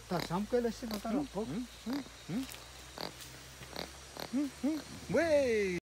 Tá sampai lá se não tá no pouco. Güey.